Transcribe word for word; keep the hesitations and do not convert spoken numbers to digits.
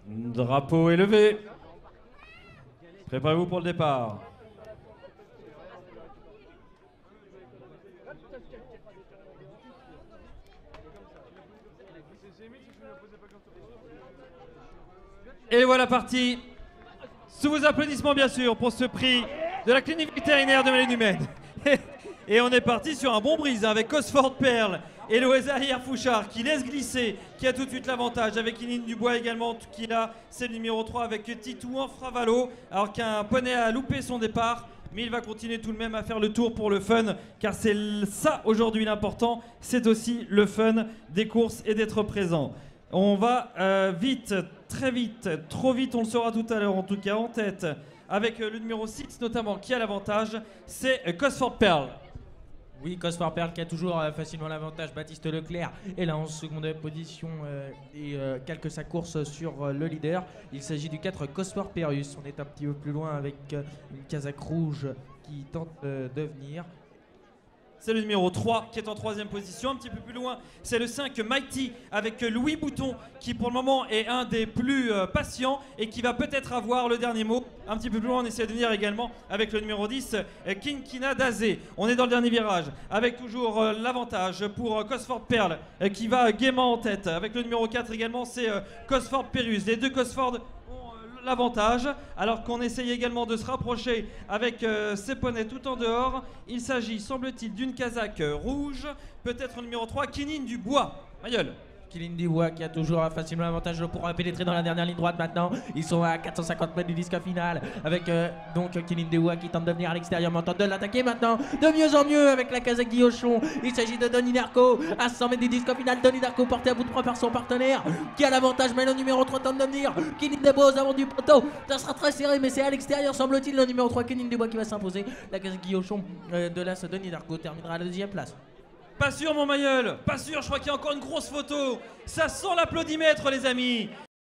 Drapeau est levé. Préparez-vous pour le départ. Et voilà parti. Sous vos applaudissements bien sûr pour ce prix de la clinique vétérinaire de Mélénumède. Et on est parti sur un bon brise hein, avec Cosford Pearl et Loesa Fouchard qui laisse glisser, qui a tout de suite l'avantage avec Inine Dubois également qui a c'est le numéro trois avec Titouan Fravalo alors qu'un poney a loupé son départ. Mais il va continuer tout de même à faire le tour pour le fun car c'est ça aujourd'hui l'important, c'est aussi le fun des courses et d'être présent. On va euh, vite, très vite, trop vite, on le saura tout à l'heure en tout cas en tête avec euh, le numéro six notamment qui a l'avantage, c'est euh, Cosford Pearl. Oui, Cosford Pearl qui a toujours euh, facilement l'avantage, Baptiste Leclerc est là en seconde position euh, et euh, calque sa course sur euh, le leader. Il s'agit du quatre Cosford Perus, on est un petit peu plus loin avec euh, une casaque rouge qui tente euh, de venir. C'est le numéro trois qui est en troisième position. Un petit peu plus loin, c'est le cinq Mighty avec Louis Bouton qui pour le moment est un des plus euh, patients et qui va peut-être avoir le dernier mot. Un petit peu plus loin, on essaie de venir également avec le numéro dix, euh, Kinkina Dazé. On est dans le dernier virage avec toujours euh, l'avantage pour euh, Cosford Pearl euh, qui va gaiement en tête. Avec le numéro quatre également, c'est euh, Cosford Perus. Les deux Cosford l'avantage, alors qu'on essaye également de se rapprocher avec euh, ces poneys tout en dehors. Il s'agit, semble-t-il, d'une casaque rouge, peut-être le numéro trois, Kinine Dubois. Ma gueule. Kinine Dubois qui a toujours facilement l'avantage pour pénétrer dans la dernière ligne droite maintenant. Ils sont à quatre cent cinquante mètres du disque final avec euh, donc Kinine Dubois qui tente de venir à l'extérieur, mais on tente de l'attaquer maintenant de mieux en mieux avec la casaque Guillochon. Il s'agit de Donnie Darko à cent mètres du disque final. Donnie Darko porté à bout de bras par son partenaire qui a l'avantage, mais le numéro trois tente de venir. Kinine Dubois aux avant du poteau. Ça sera très serré, mais c'est à l'extérieur, semble-t-il. Le numéro trois, Kinine Dubois qui va s'imposer. La casaque Guillochon euh, de l'As Donnie Darko terminera à la deuxième place. Pas sûr mon Mayol, pas sûr, je crois qu'il y a encore une grosse photo. Ça sent l'applaudimètre les amis.